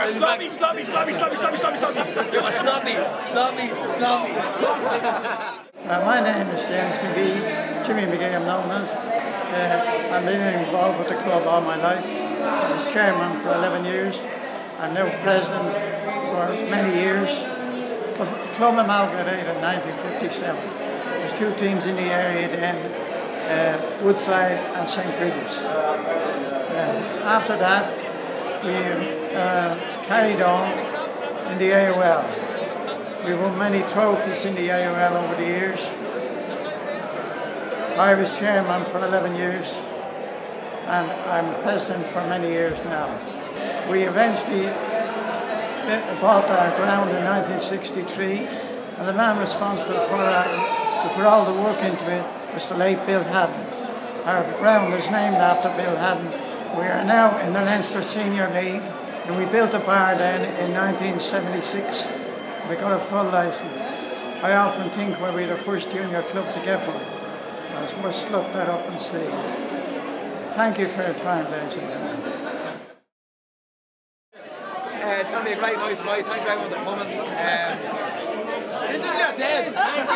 sloppy. You're sloppy. My name is James McGee, Jimmy McGee I'm known as. I've been involved with the club all my life. I was chairman for 11 years. I'm now president for many years. The club amalgamated in 1957. There's two teams in the area then, Woodside and St. Bridget's. After that, we carried on in the AOL. We won many trophies in the AOL over the years. I was chairman for 11 years and I'm president for many years now. We eventually bought our ground in 1963 and the man responsible for that, to put all the work into it, was the late Bill Haddon. Our ground is named after Bill Haddon. We are now in the Leinster Senior League and we built a bar then in 1976. We got a full licence. I often think we're the first junior club to get one. I must look that up and see. Thank you for your time, ladies and gentlemen. It's going to be a great night tonight. Thanks for everyone for coming. This is not dead.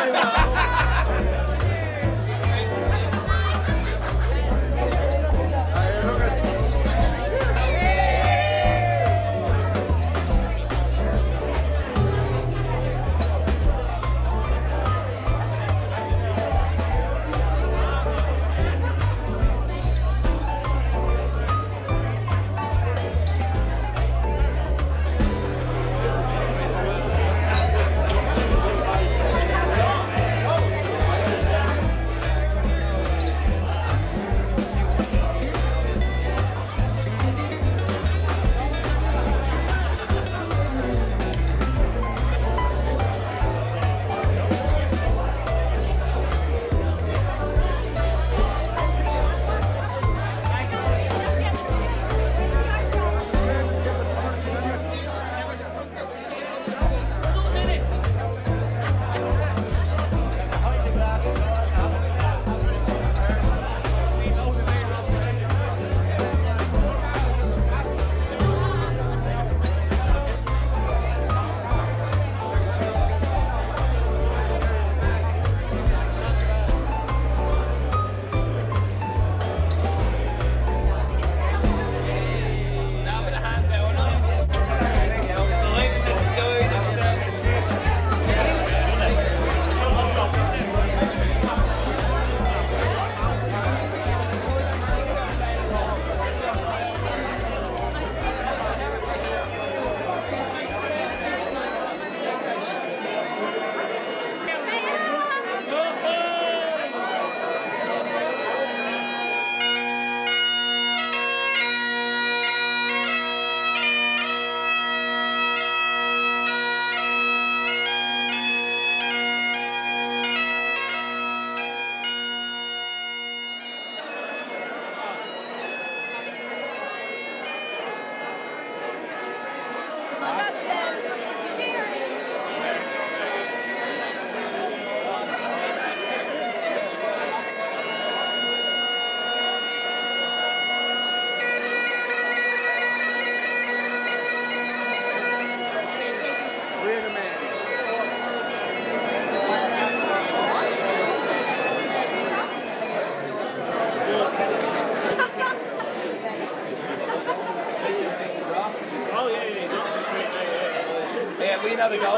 We know the goal.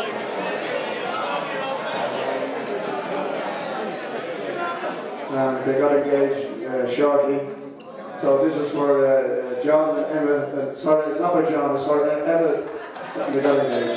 And they got engaged shortly. So this is for John and Emma. Sorry, it's not for John, it's for Emma. They got engaged.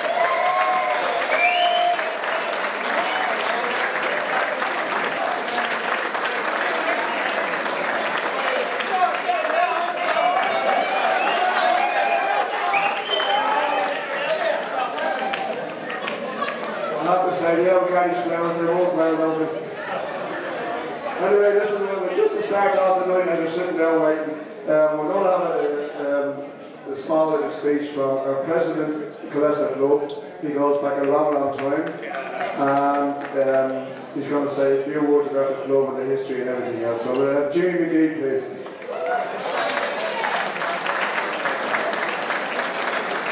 Anyway, listen, just to start off the night as you're sitting down waiting, we're going to have a small little speech from our president, Killester Club. He goes back a long, long time, and he's going to say a few words about the club and the history and everything else. So we'll have Jimmy McGee, please.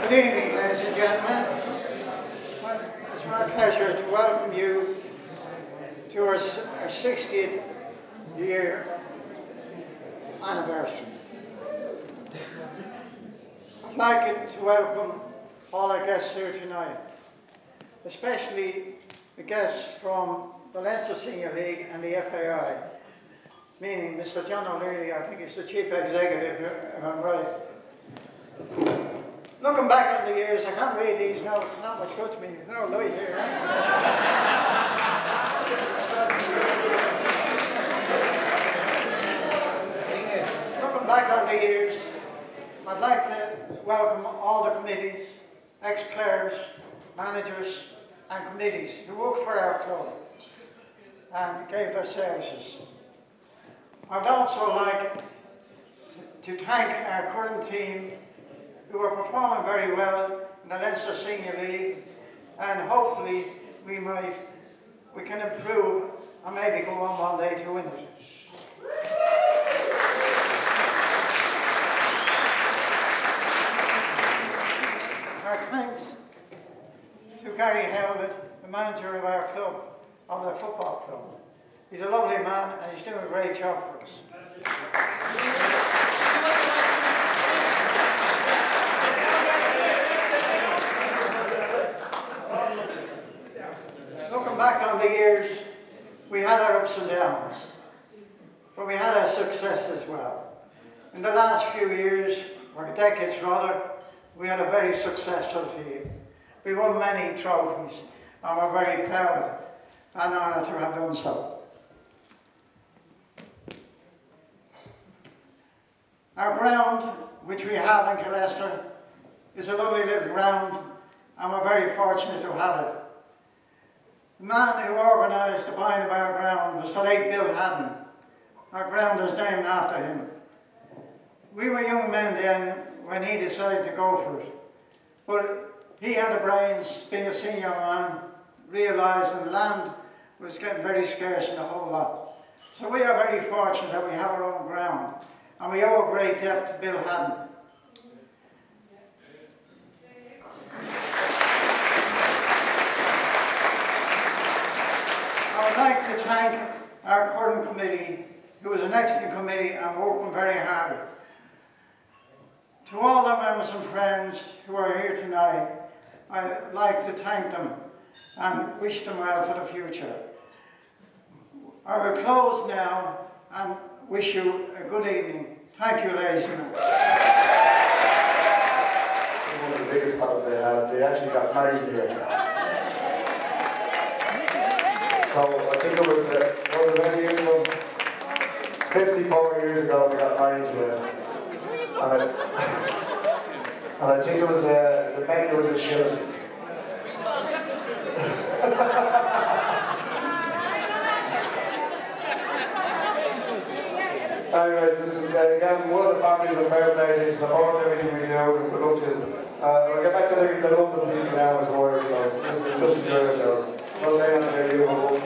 Good evening, ladies and gentlemen. Well, it's my pleasure to welcome you to our 60th year anniversary. I'd like to welcome all our guests here tonight, especially the guests from the Leinster Senior League and the FAI, meaning Mr. John O'Leary, I think he's the Chief Executive, if I'm right. Looking back on the years, I can't read these notes, not much good to me, there's no light here. Looking back on the years, I'd like to welcome all the committees, ex-players, managers and committees who worked for our club and gave their services. I'd also like to thank our current team who are performing very well in the Leinster Senior League, and hopefully we can improve and maybe go on one day to win it. Our thanks to Gary Howlett, the manager of our club, of the football club. He's a lovely man and he's doing a great job for us. Looking back on the years, we had our ups and downs, but we had our success as well. In the last few years, or decades rather, we had a very successful team. We won many trophies, and we're very proud and honoured to have done so. Our ground, which we have in Killester, is a lovely little ground, and we're very fortunate to have it. The man who organised the buying of our ground was the late Bill Haddon. Our ground is named after him. We were young men then when he decided to go for it. But he had the brains, being a senior man, realising the land was getting very scarce in the whole lot. So we are very fortunate that we have our own ground, and we owe a great debt to Bill Haddon. I would like to thank our current committee, who is an excellent committee and working very hard. To all the members and friends who are here tonight, I'd like to thank them and wish them well for the future. I will close now and wish you a good evening. Thank you, ladies and gentlemen. One of the biggest battles they had, they actually got married here. So I think it was over many years ago, 54 years ago, they got married here. And I think it was the menu was a shilling. Anyway, this is again one of the families of Fair Play. They support everything we do and production. We'll get back to the London people now as well, so just enjoy yourselves. No saying on the video.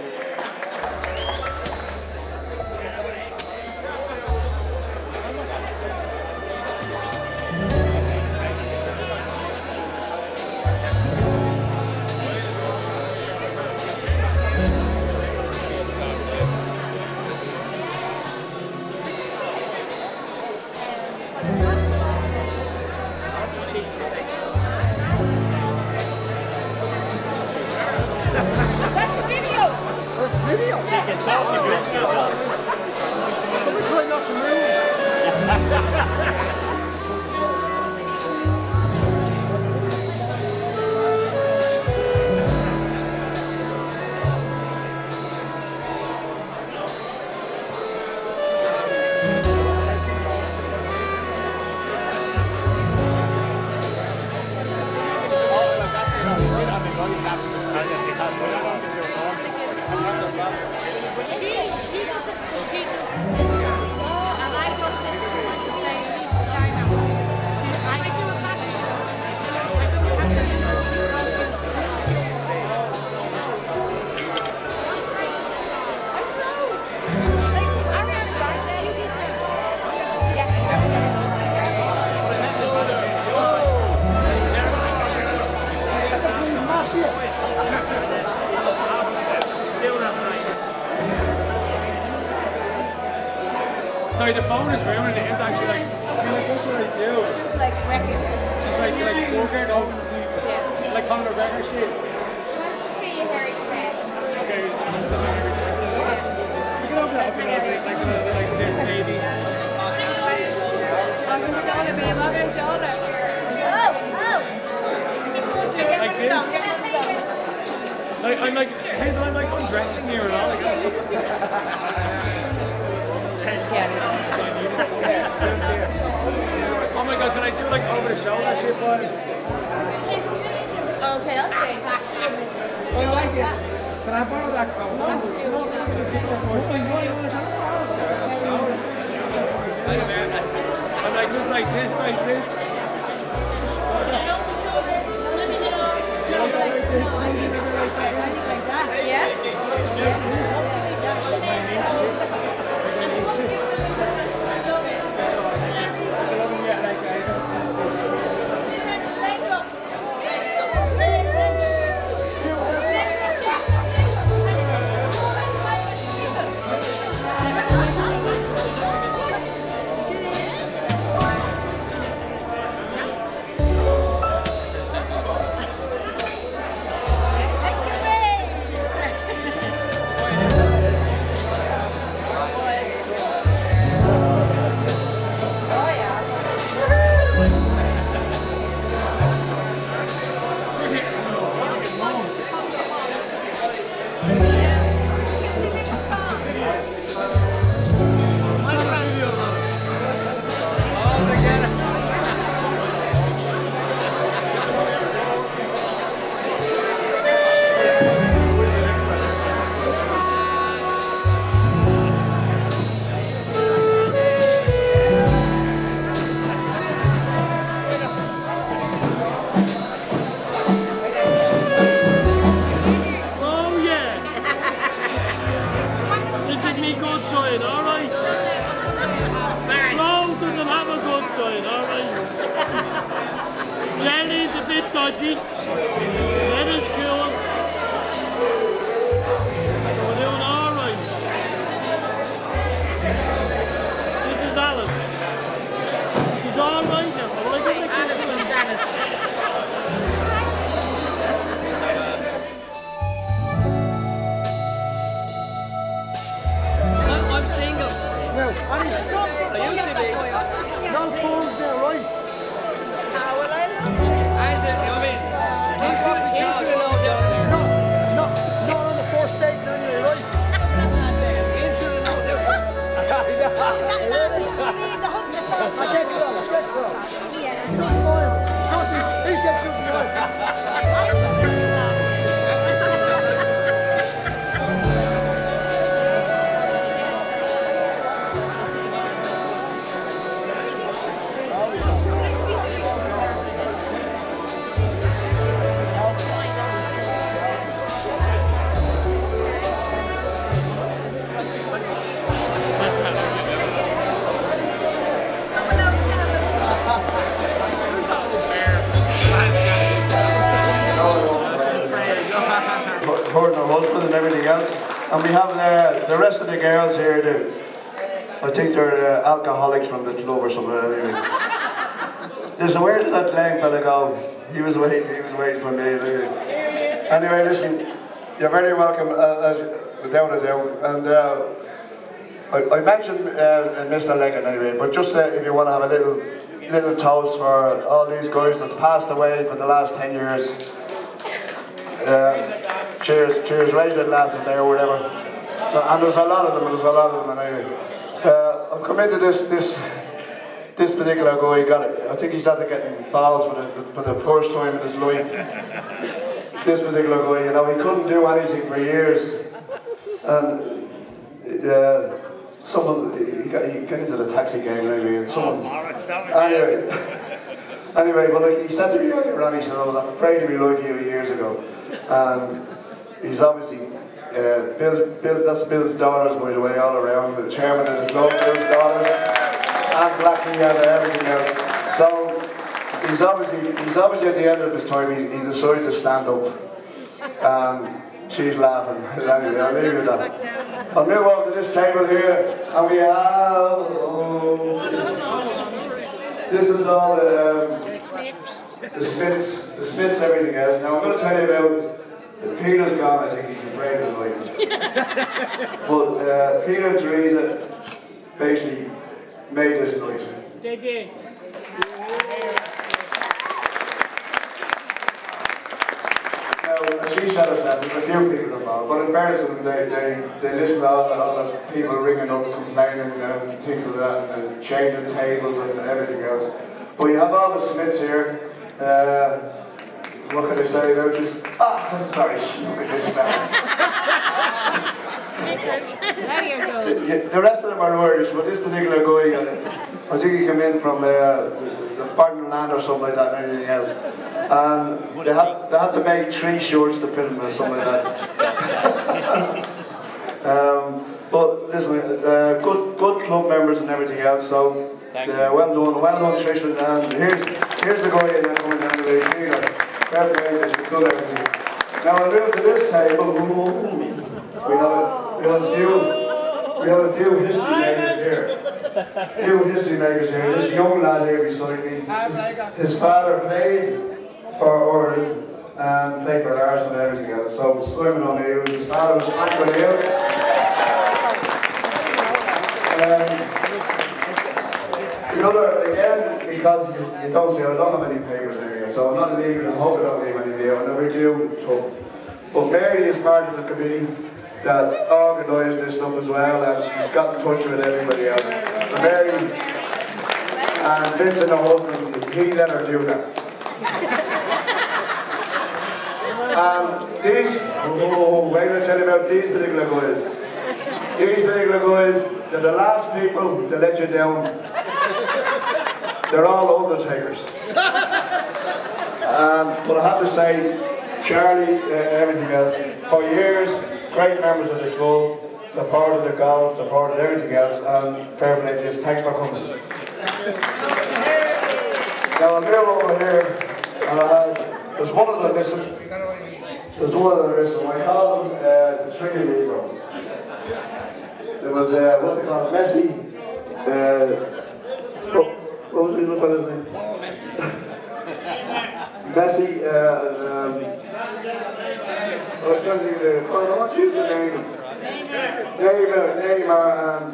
That's the video! Burger, no? Yeah. Like Conor McGregor shit. Nice to see you, Harry Chess. Okay, I'm the Harry Chess. You can open it up a little bit, like this, maybe. On your shoulder, babe, on your shoulder. Like this? Like, I'm like, Hazel, I'm like undressing here and all. Like, oh my god, can I do like over the shoulder shit, boy? Okay, I'll stay. I like it. Can I borrow that coat? Oh, he's running all the time. I'm like this, like this, like this. Yeah? Dodgy. That is cool. We're doing alright. This is Alice. She's alright now. Well, I think I'm single. No, I used to be. no phones there, right? Not on the first date anyway, right? I take it off, straight off. He said should be right. Her husband and everything else, and we have the rest of the girls here. I think they're alcoholics from the club or something. Anyway, listen, where did that lame fella go? He was waiting for me. Anyway, listen, you're very welcome, without a doubt. And I mentioned Mr. Leggett anyway, but just if you want to have a little toast for all these guys that's passed away for the last 10 years. Cheers, raise your glasses there or whatever. And there's a lot of them, and anyway. I've come into this particular guy, I think he's after getting balls for the first time in his life. This particular guy, you know, he couldn't do anything for years. And he got into the taxi gang anyway, and Anyway, well, like, he said to me earlier on, he said, I was afraid to be like you years ago. And he's obviously, that's Bill's daughters, by the way, all around, the chairman and his love, Bill's daughters, and Blackie and everything else. So, he's obviously at the end of his time, he decided to stand up. And she's laughing. Anyway, I'll leave you with that. I'll move over to this table here, and we have... This is all the Smiths, everything else. Now I'm going to tell you about Peter's gone. I think he's afraid of life. But Peter and Teresa basically made this night. They did. Now, as she said herself, there's a few people involved, but in fairness to them, they listen to all the people ringing up, complaining and things like that, and changing tables and everything else. But you have all the Smiths here. What can I say? They're just, sorry, look at this man. The rest of them are Irish, but this particular guy, I think he came in from the foreign land or something like that and anything else. And they had to make 3 shorts to fit him or something like that. But listen, good club members and everything else, so well done Trisha. And here's the guy coming down the way, Peter. Fair play, he's good everything. Now I move to this table. We have a few history makers here. This young lad here beside me, his father played for Ireland and played for Arsenal and everything else. So Simon O'Neill, his father was Frank O'Neill. Another, again, because you don't see, I don't have any papers in here, so I'm not leaving, I hope I don't leave any here, I never do. But Mary is part of the committee that organised this stuff as well, and she's got in touch with everybody else. So Mary and Vincent, her husband, he let her do that. These, wait till I tell you about these particular guys. These particular guys, they're the last people to let you down. They're all undertakers. But I have to say, Charlie, everything else, for years, great members of the club, supported the golf, supported everything else, and fair play to you. Thanks for coming. Now I'm here over here, and there's one of them missing. I call them the Trinity Negroes. There was, what they call it, Messi. What was his fella's name? Messi, I want to use the name. Neymar,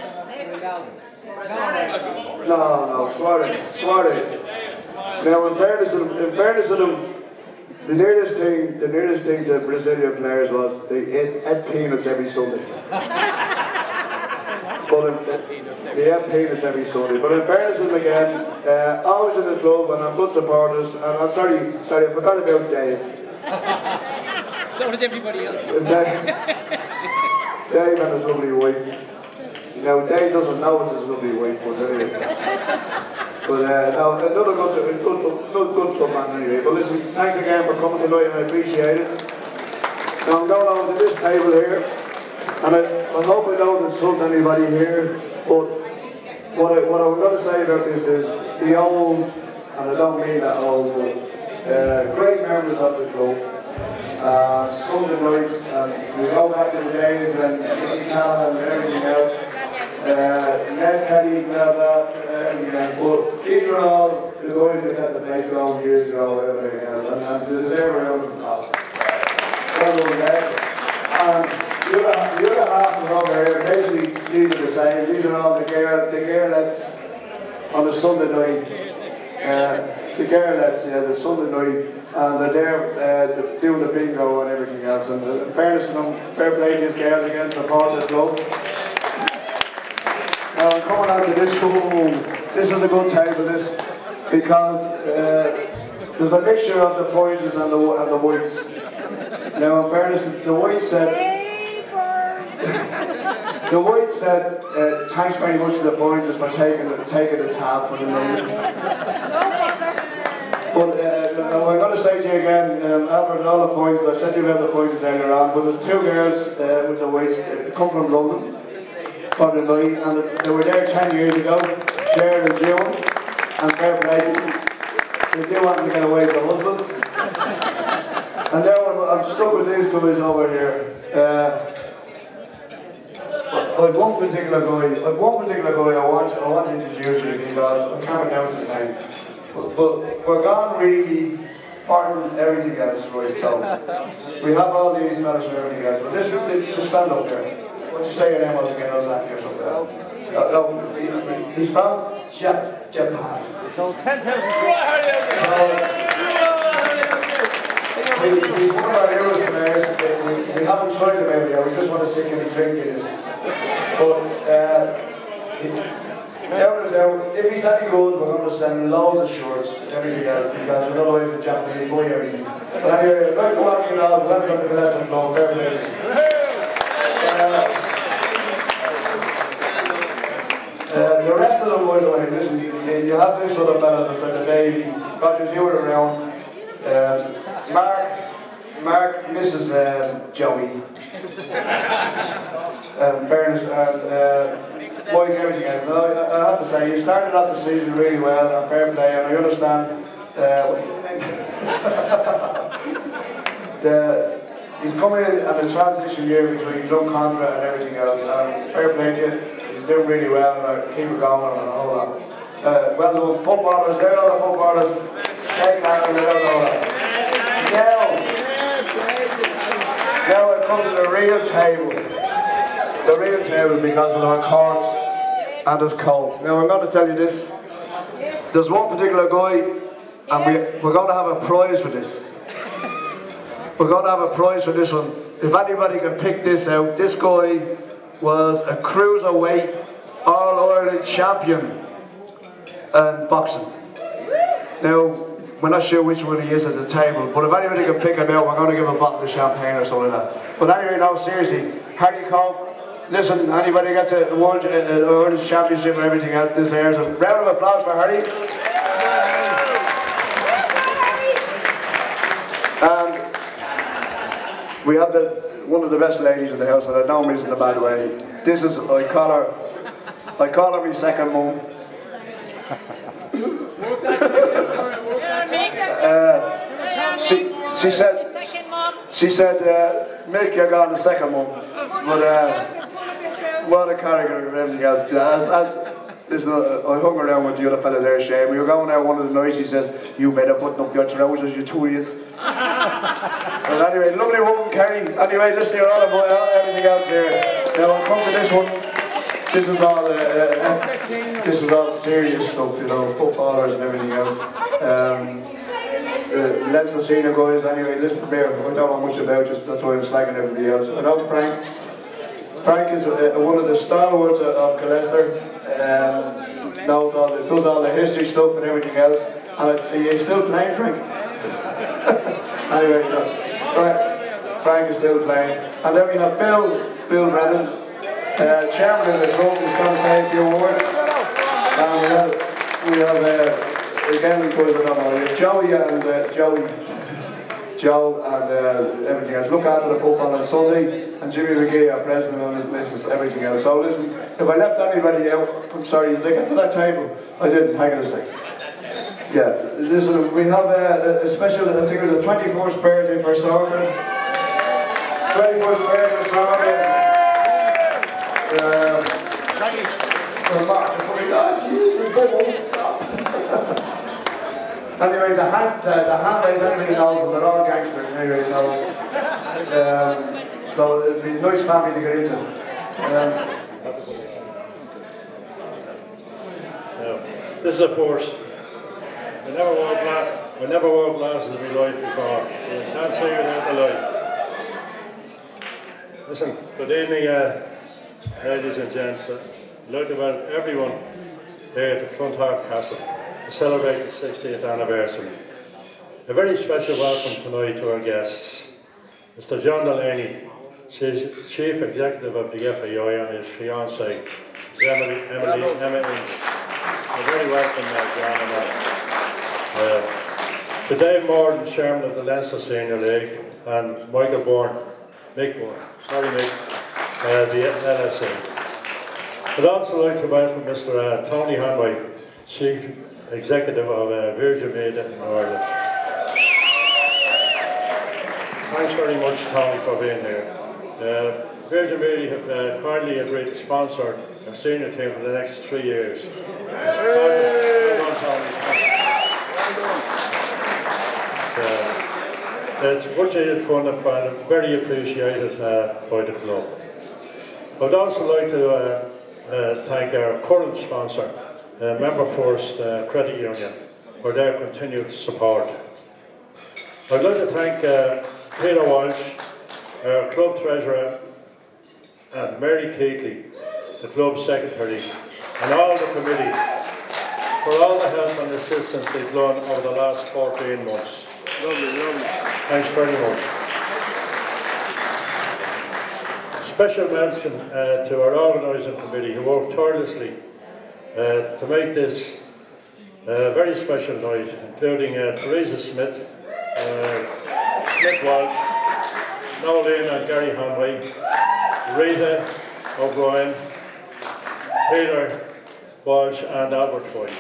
no, Suarez. Now, in fairness to them, the nearest thing to Brazilian players was they ate peanuts every Sunday. They ate peanuts every Sunday. But in fairness to them again, always in the club and I'm good supporters. And I'm sorry, I forgot about Dave. So did everybody else. Dave and his lovely wife. Now, Dave doesn't know it's his lovely wife, but anyway. But no, another good club man anyway. But listen, thanks again for coming tonight and I appreciate it. Now I'm going on to this table here, and I hope I don't insult anybody here, but what I'm going to say about this is the old, and I don't mean that old, but great members of the club. Sunday nights, and we go back to the days when Nicky Callan and everything else. Ned Kelly, blah blah, everything else. But these are all the guys that got the place going years ago, everything else, and they deserve a round of applause. Well done, Ned. And the other half of over here, basically these are the same. These are all the girlettes on the Sunday night. The girlettes, the Sunday night, and they're there doing the bingo and everything else. And in fairness to them, fair play to these girls against the part of the club. Now I'm coming out to this room. This is a good table, this, because there's a mixture of the pointers and the whites. Now in fairness, the whites said, thanks very much to the pointers for taking the tab for the night. But I'm going to say to you again, Albert and all the pointers, I said you have the pointers earlier on, but there's 2 girls with the whites that come from London for the night, and they were there 10 years ago, Sharon and June, and fair play. They do want to get away with their husbands. And now I'm stuck with these guys over here. I've one particular guy I want to introduce you because I can't pronounce his name. but we're gone really pardon everything else, right? So we have all these fellas and everything else, but listen, just stand up there. What you say your name was again? I was asking or something. No, he's from Japan. So 10,000. He's one of our heroes today. We haven't tried him out yet. We just want to see can he drink this. But down, if he's any good, we're going to send loads of shorts, everything else, because we're not away from Japanese boy everything. But anyway, I'd like to welcome you all. Welcome to the Killester Flow. Fair play. The rest of them, by the way, listen, you have this other fella that's like a baby. Rogers, you were around. Mark, Mrs. Joey. Fairness, and Mike, everything else. No, I have to say, you started off the season really well, and fair play, and I understand what do you think? He's come in at the transition year between drum contract and everything else, and fair play to you. He's doing really well, and I keep it going and all that. Well done, footballers, there are the footballers. Shake hands and all that. Now I come to the real table. The real table because of our courts and there's cold. Now I'm going to tell you this. There's one particular guy, and we're going to have a prize for this. We're going to have a prize for this one. If anybody can pick this out, this guy was a cruiserweight All-Ireland champion in boxing. Now, we're not sure which one he is at the table, but if anybody can pick him out, we're going to give him a bottle of champagne or something like that. But anyway, no, seriously, Harry Cope, listen, anybody gets a World Championship and everything else deserves a round of applause for Harry. And we have one of the best ladies in the house, and I don't mean this in a bad way. This is, I call her my second mum. She said, make your God the second mum. But what a character and everything else. Listen, I hung around with the other fella there, Shane. We were going out one of the nights, he says, you better put up your trousers, you two years. But anyway, lovely woman, Kerry. Anyway, listen, you're all about everything else here. Now, I'll come to this one. This is all serious stuff, you know, footballers and everything else. Leinster senior guys, anyway, listen, I don't know much about this, that's why I'm slagging everybody else. I know Frank is one of the stalwarts of Killester, does all the history stuff and everything else. And he's still playing, Frank? Anyway, Frank is still playing. And then we have Bill Brennan, chairman of the club, who's going to say a few words. And we have again, because I don't know, Joe and everything else. Look after the football on Sunday, and Jimmy McGee, our president, and his missus, everything else. So listen, if I left anybody out, I'm sorry, did they get to that table? I didn't, hang on a second. Yeah, listen, we have a special, I think it was a 21st birthday for Sorkin. 21st birthday for Sorkin. Anyway, the handbags, everybody knows them, they're all gangsters anyway, so it'd be a nice family to get into. This is a force. I never wore glasses in my life before. I can't see without the light. Listen, good evening, ladies and gents. I'd like to welcome everyone here at the Clontarf Castle to celebrate the 60th anniversary. A very special welcome tonight to our guests, Mr. John Delaney, Chief Executive of the FAI, and his fiancée, Emma Ingram. A very welcome, John and Emma. To Dave Morden, Chairman of the Leinster Senior League, and Mick Bourne, the LSA. I'd also like to welcome Mr. Tony Hanway, Chief Executive of Virgin Media in Ireland. Thanks very much, Tony, for being here. Virgin Media have kindly agreed to sponsor a senior team for the next 3 years. Well done, Tony. It's much needed fun and very appreciated by the club. I would also like to thank our current sponsor, Member First Credit Union, for their continued support. I'd like to thank Peter Walsh, our club treasurer, and Mary Keatley, the club secretary, and all the committee for all the help and assistance they've done over the last 14 months. Lovely. Thanks very much. Special mention to our organising committee who worked tirelessly to make this a very special night, including Teresa Smith, Smith Walsh, Nolan and Gary Hanway, Rita O'Brien, Peter Walsh and Albert Foy.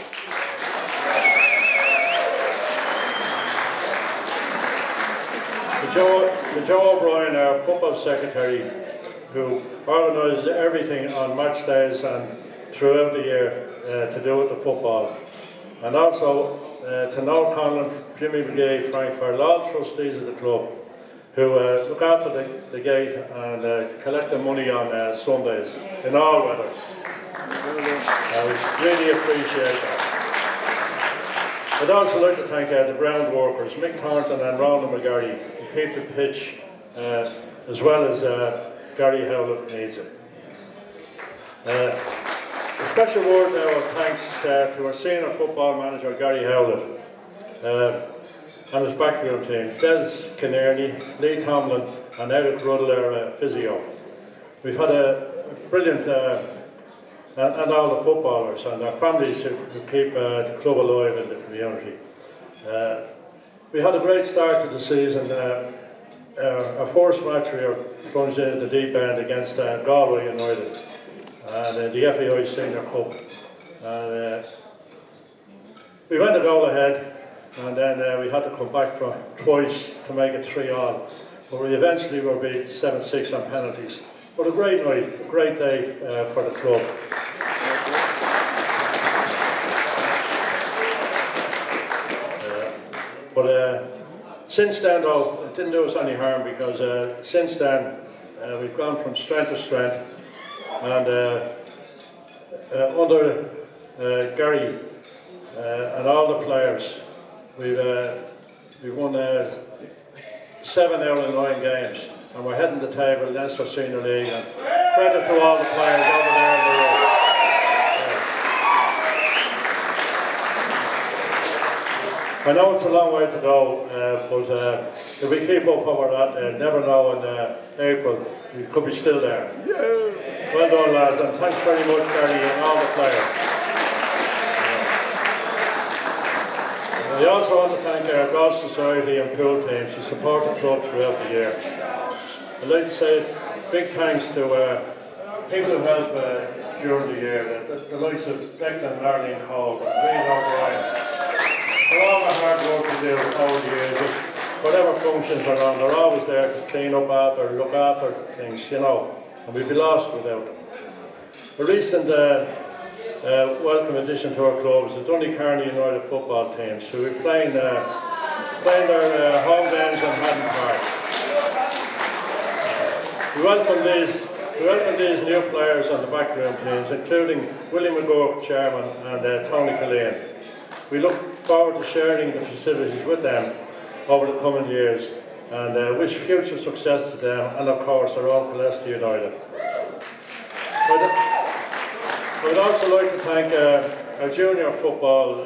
To Joe O'Brien, our football secretary, who organises everything on match days and throughout the year to do with the football. And also to Noel Conlon, Jimmy McGee, Frank Farrell, all trustees of the club, who look after the gate and collect the money on Sundays in all weathers. We really appreciate that. I'd also like to thank the ground workers, Mick Thornton and Ronan McGarry, who keep the pitch, as well as Gary Howlett needs it. A special word now of thanks to our senior football manager, Gary Howlett, and his backroom team, Des Kinnearney, Lee Tomlin and Eric Ruddle, our physio. We've had a brilliant, and all the footballers and their families who keep the club alive in the community. We had a great start to the season. Our first match we were plunged into the deep end against Galway United and the FAI Senior Cup. And, we went a goal ahead, and then we had to come back from twice to make it 3-3. But we eventually were beat 7-6 on penalties. But a great night, a great day for the club. Since then, though, it didn't do us any harm because since then we've gone from strength to strength, and under Gary and all the players, we've won 7 out of 9 games, and we're heading the table in Leinster Senior League. And credit to all the players over there in the road. I know it's a long way to go, but if we keep up what we're at, never know in April, we could be still there. Yeah. Well done, lads, and thanks very much, Gary, and all the players. We also want to thank our Golf Society and pool teams who support the club throughout the year. I'd like to say big thanks to people who help during the year, the likes of Declan and Arlene Cole, and Wayne O'Brien. For all the hard work they do over the years, whatever functions are on, they're always there to clean up after, look after things, you know, and we'd be lost without them. The recent welcome addition to our club is the Donecarney United football teams, who will be playing their home games in Haddon Park. We welcome these new players on the backroom teams, including William McGurk, chairman, and Tony Killeen. We look forward to sharing the facilities with them over the coming years, and wish future success to them and of course our own Killester United. I would also like to thank our junior football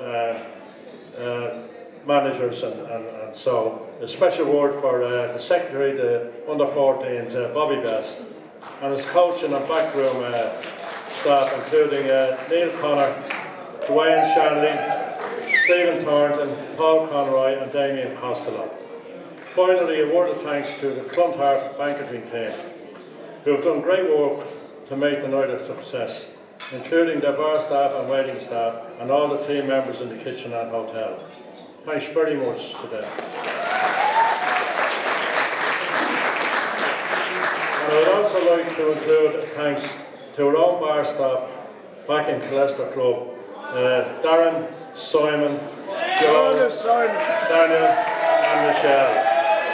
managers and so a special word for the secretary, the under-14s, Bobby Best, and his coaching and backroom staff, including Neil Connor, Dwayne Shanley, Stephen Thornton, Paul Conroy and Damien Costello. Finally, a word of thanks to the Clontarf banqueting team, who have done great work to make the night a success, including their bar staff and waiting staff and all the team members in the kitchen and hotel. Thanks very much to them. And I would also like to include thanks to our own bar staff back in Killester Club, Darren, Simon, Joe, Daniel, and Michelle.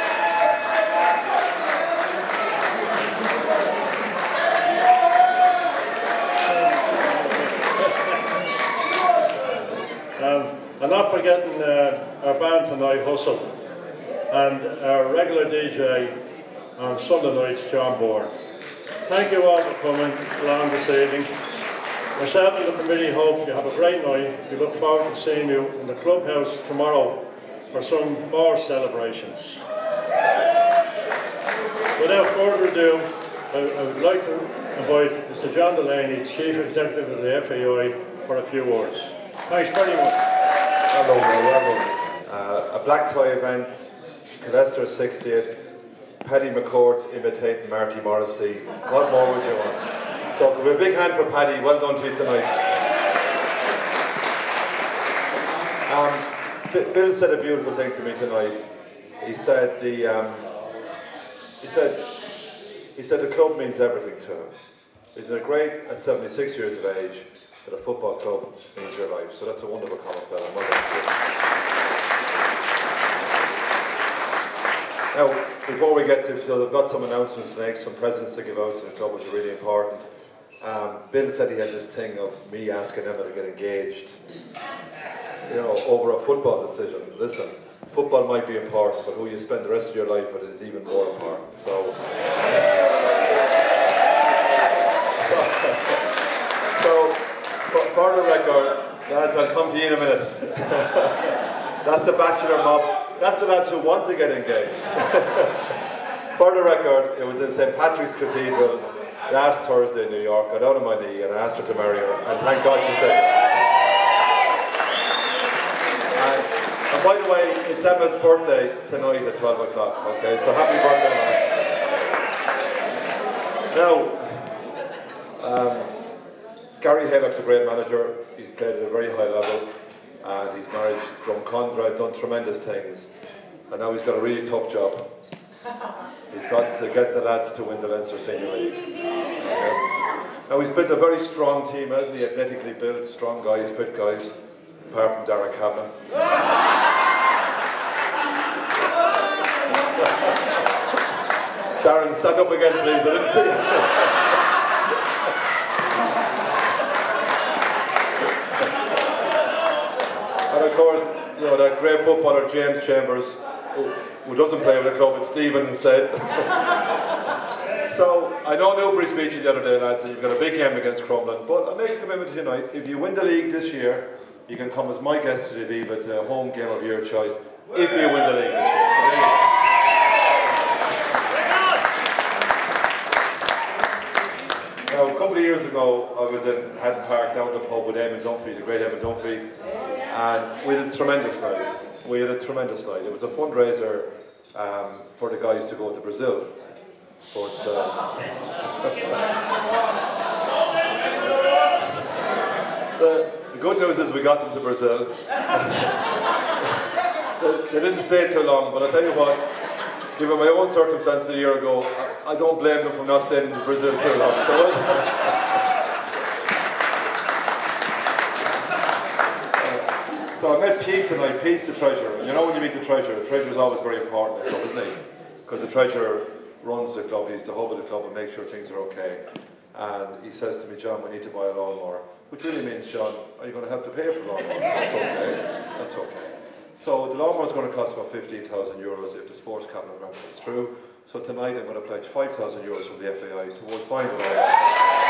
I'm not forgetting our band tonight, Hustle, and our regular DJ on Sunday nights, John Bourne. Thank you all for coming along this evening. Myself and the committee hope you have a great night. We look forward to seeing you in the clubhouse tomorrow for some more celebrations. Without further ado, I would like to invite Mr. John Delaney, Chief Executive of the FAI, for a few words. Thanks very much. Hello, welcome. A black tie event, Killester 60th, Paddy McCourt imitating Marty Morrissey. What more would you want? So, give a big hand for Paddy. Well done to you tonight. Bill said a beautiful thing to me tonight. He said the club means everything to him. Isn't it great at 76 years of age that a football club means your life? So that's a wonderful comment, Bill. Well done to you. Now, before we get to, because I've got some announcements to make, some presents to give out to the club, which are really important. Bill said he had this thing of me asking Emma to get engaged, you know, over a football decision. Listen, football might be important, but who you spend the rest of your life with is even more important. So, for the record, lads, I'll come to you in a minute. That's the bachelor mob. That's the lads who want to get engaged. For the record, it was in St. Patrick's Cathedral last Thursday in New York. I got down on my knee and I asked her to marry her, and thank God she said it. And by the way, it's Emma's birthday tonight at 12 o'clock, okay? So happy birthday, Emma. Now, Gary Haylock's a great manager. He's played at a very high level. And he's married Drumcondra, done tremendous things, and now he's got a really tough job. He's got to get the lads to win the Leinster Senior League. Now he's built a very strong team, hasn't he? Athletically built, strong guys, fit guys, apart from Darren Kaplan. Darren, stand up again, please. I didn't see you. And of course, you know, that great footballer James Chambers, who doesn't play with the club, it's Stephen instead. So, I know Newbridge beat you the other day, lads, and you've got a big game against Crumlin, but I'll make a commitment tonight. If you win the league this year, you can come as my guest to the Viva to a home game of your choice, if you win the league this year. So there you go. Now, a couple of years ago, I was in Haddon Park down the pub with Eamon Dunphy, the great Eamon Dunphy, and we had a tremendous night. It was a fundraiser for the guys to go to Brazil. But the good news is we got them to Brazil. They didn't stay too long, but I'll tell you what, given my own circumstances a year ago, I don't blame them for not staying in Brazil too long. So I met Pete tonight. Pete's the treasurer. And you know when you meet the treasurer's always very important in the club, isn't he? Because the treasurer runs the club, he's the hub of the club and makes sure things are okay. And he says to me, John, we need to buy a lawnmower. Which really means, John, are you going to help to pay for the lawnmower? That's okay. That's okay. So the lawnmower is going to cost about €15,000 if the sports capital grant is through. So tonight I'm going to pledge €5,000 from the FAI towards buying the lawnmower.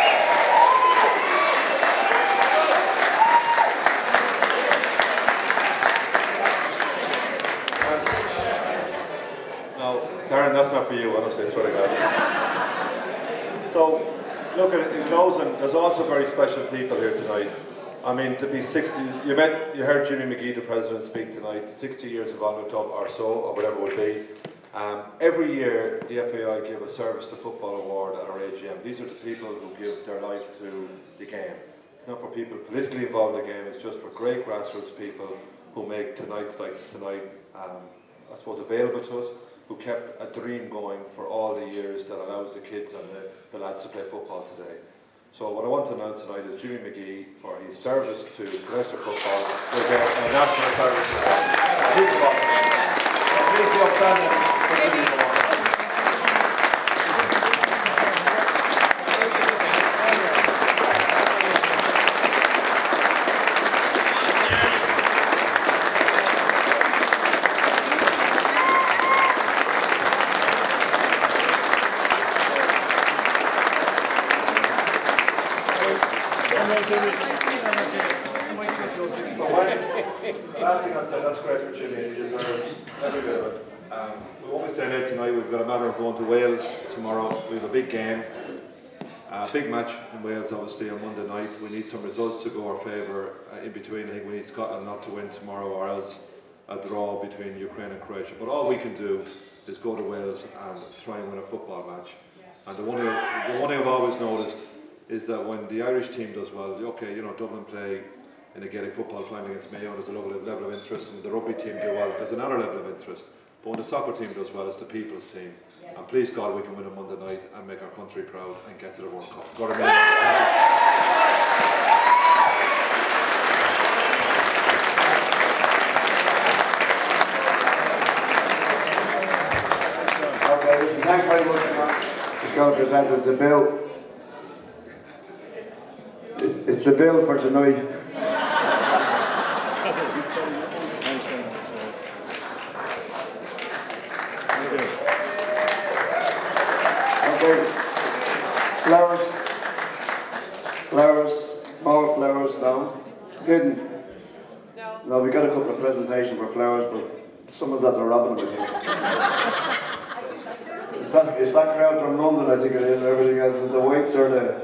Darren, that's not for you, honestly, I swear to God. So, look, in closing, there's also very special people here tonight. I mean, to be 60, you heard Jimmy McGee, the president, speak tonight, 60 years involved with the club, or so, or whatever it would be. Every year, the FAI give a Service to Football award at our AGM. These are the people who give their life to the game. It's not for people politically involved in the game, it's just for great grassroots people who make tonight's like tonight, I suppose, available to us, who kept a dream going for all the years that allows the kids and the lads to play football today. So what I want to announce tonight is Jimmy McGee, for his service to Killester football, will get a National Service Award. Last thing I'd say, that's great for Jimmy. He deserves every bit of it. We won't be staying late tonight. We've got a matter of going to Wales tomorrow. We have a big game. A big match in Wales, obviously, on Monday night. We need some results to go our favour in between. I think we need Scotland not to win tomorrow, or else a draw between Ukraine and Croatia. But all we can do is go to Wales and try and win a football match. And the one thing I've always noticed is that when the Irish team does well, okay, you know, Dublin play in a Gaelic football final against Mayo, there's a level of interest, and the rugby team do well, there's another level of interest. But when the soccer team does well, it's the people's team. And please God, we can win on Monday night and make our country proud and get to the World Cup. Go to Mayo. Okay, listen, thanks very much. It's going to present us the bill. It's the bill for tonight. Okay. Flowers, more flowers now. Good. No, we got a couple of presentations for flowers, but someone's at the robbing with you. It's that crowd from London, I think it is, and everything else. The weights are there.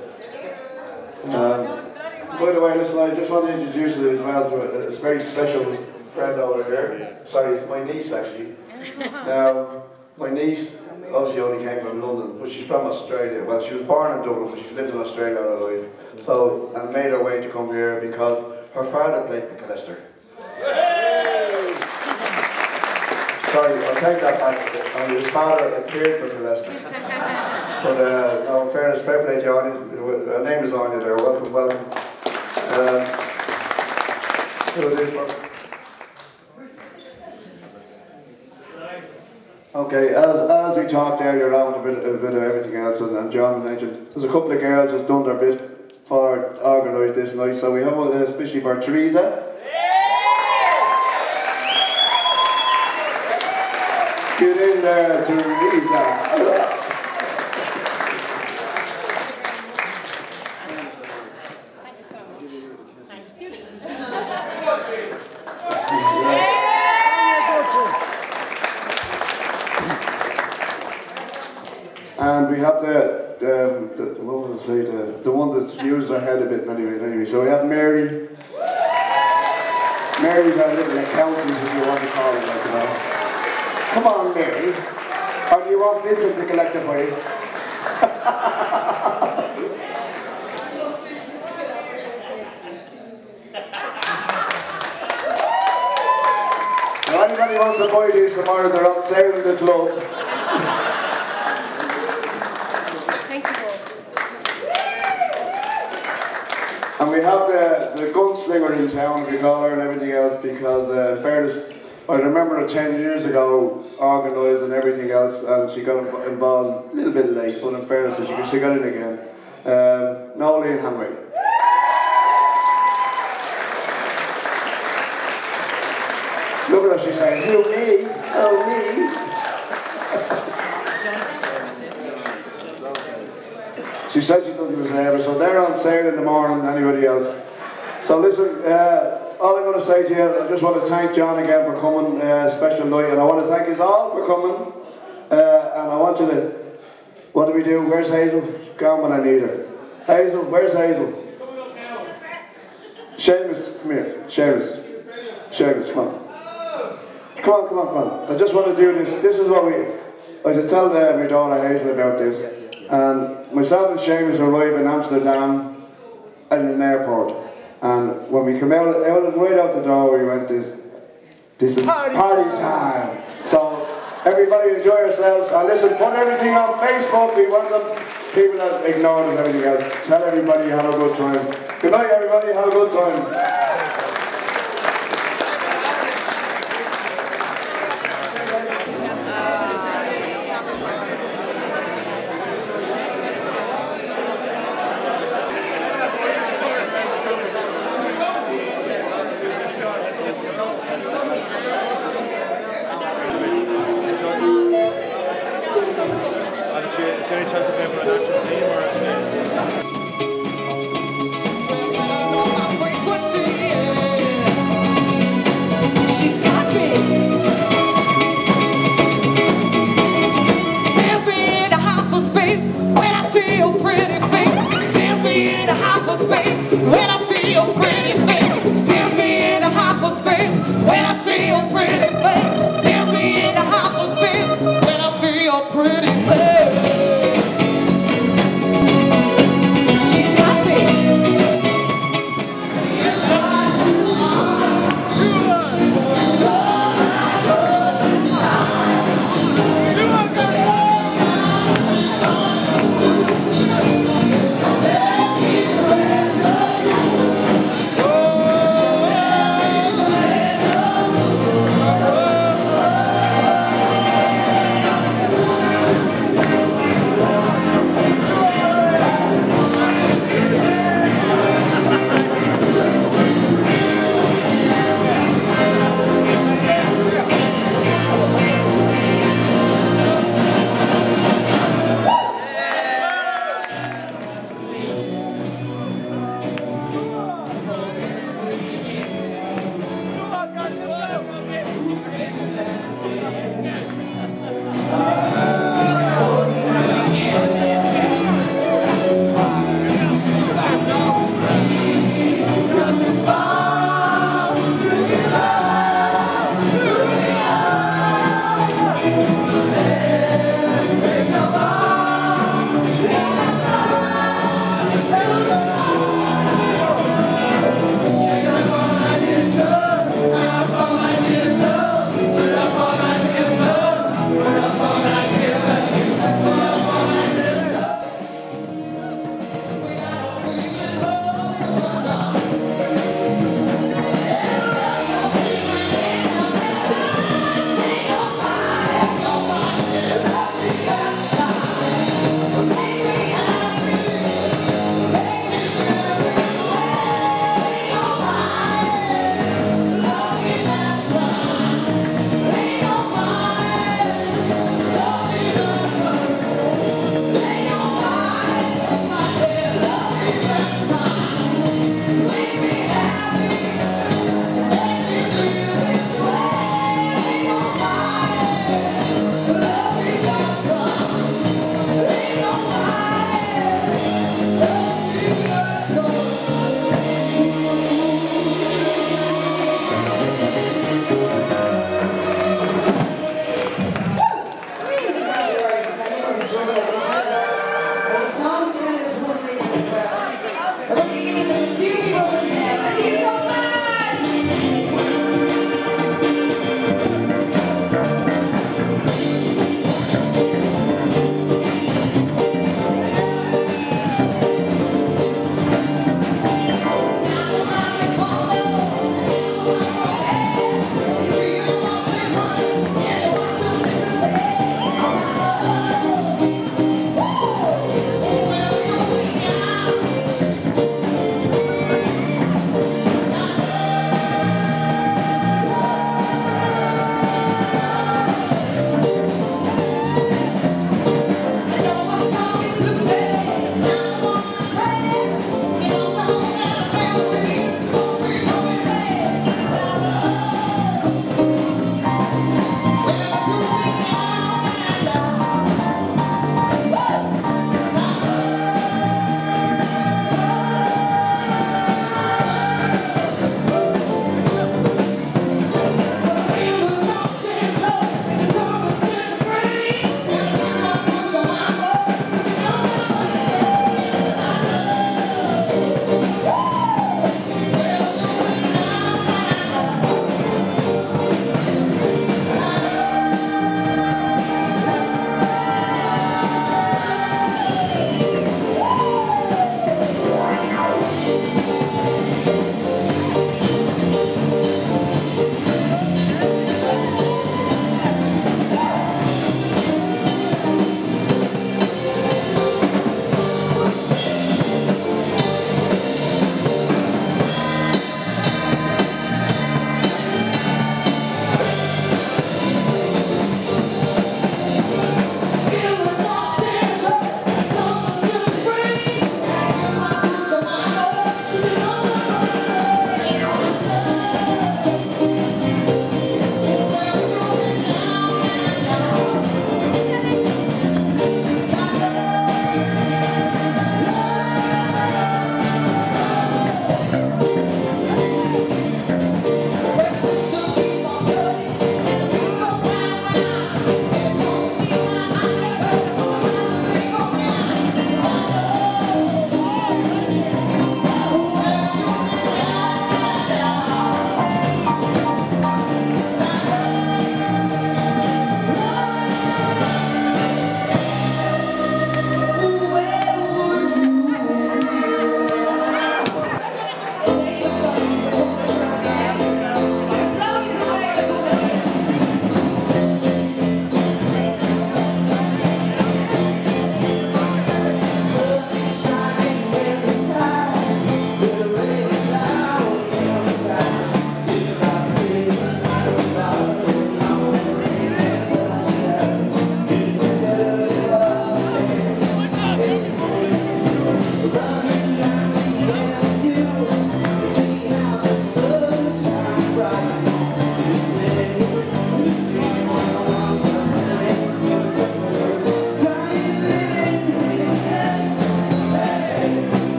By the way, listen, I just want to introduce you as well to a very special friend over here. Sorry, it's my niece actually. Now, my niece obviously only came from London, but she's from Australia. Well, she was born in Dublin, but she's lived in Australia all her life. So, and made her way to come here because her father played for Killester. Sorry, I'll take that back. His father appeared for Killester. But no, in fairness, fair play to Anya. Her name is Anya there. Welcome, welcome. Who is this one? Okay, as we talked earlier on a bit of everything else, and John mentioned, there's a couple of girls that's done their bit for organise this night. So we have one especially for Teresa. Get in there, Teresa. And we have what was I say, the one that used her head a bit anyway. So we have Mary. Mary's our little accountant, if you want to call it like that. Come on, Mary. Or do you want Vincent to collect it for you? If anybody wants to buy these tomorrow, they're on sale in the club. Thank you, Paul. And we have the gunslinger in town, we call her, and everything else, because in fairness, I remember her 10 years ago organising and everything else, and she got involved a little bit late, but in fairness, she got in again. Nolene Henry. Look at her, she's saying, who, me? Oh, me? She said she thought it was nervous, so they're on sale in the morning, anybody else. So listen, all I'm going to say to you, I just want to thank John again for coming, special night, and I want to thank you all for coming, and I want you to, what do we do? Where's Hazel? She's gone when I need her. Hazel, where's Hazel? Seamus, come here. Seamus, come on. Come on. I just want to do this. This is what I just tell my daughter Hazel about this. And myself and Seamus arrived in Amsterdam at an airport. And when we come out right out the door, we went, this is party time. So everybody enjoy yourselves. And listen, put everything on Facebook. We want them, people that ignore and everything else. Tell everybody you have a good time. Good night, everybody. Have a good time. Is there any chance of playing for a national team or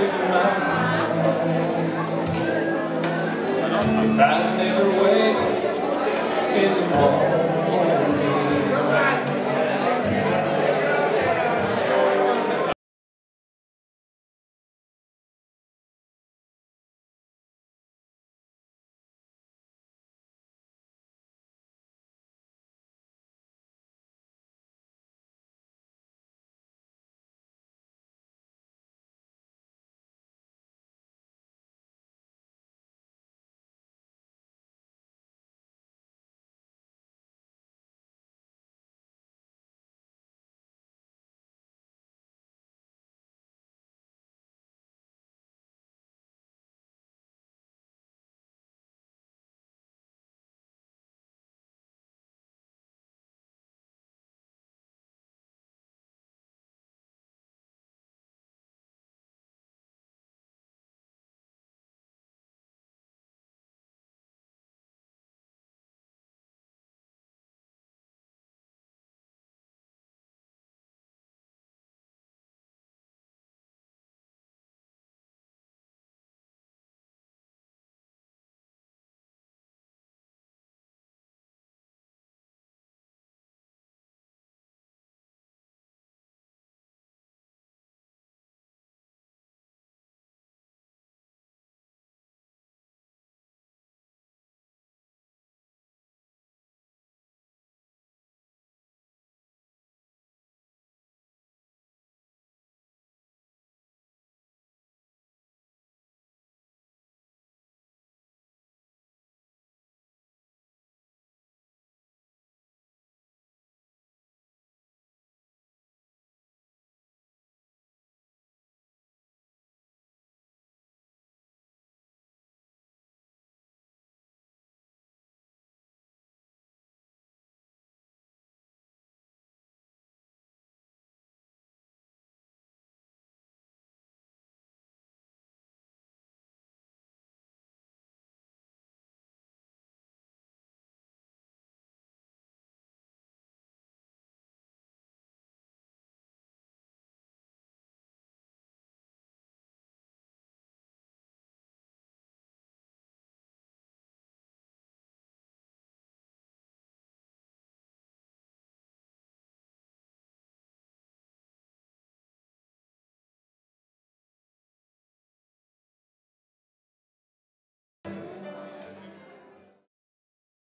I'm finding their way in the wall.